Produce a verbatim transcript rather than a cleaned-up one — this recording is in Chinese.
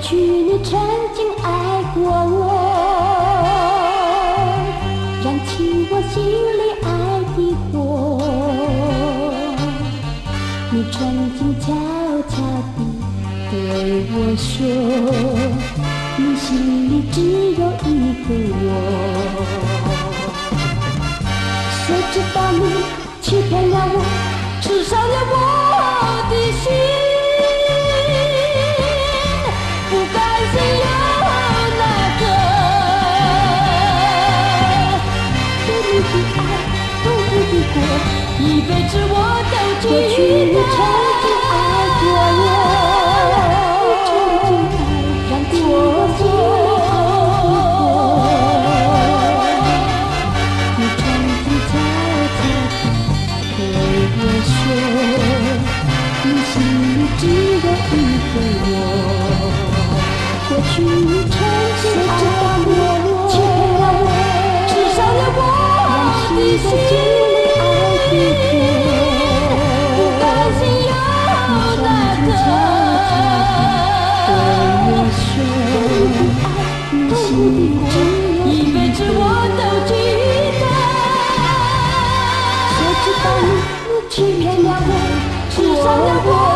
去你曾经爱过我，燃起我心里爱的火。你曾经悄悄地对我说，你心里只有一个我。谁知道你欺骗了我，刺伤了我的心。不甘心有那个对你的爱，痛苦的过，一辈子我都记得。过去你曾经爱过我，你曾经爱让起我心里爱的火。你曾经悄悄地对我说，你心里只有一个我。过去你曾经爱过我，欺骗了我，刺伤了我的心。不甘心有那个对我说，你心里只有一辈子我都记得。谁知道你欺骗了我，刺伤了我。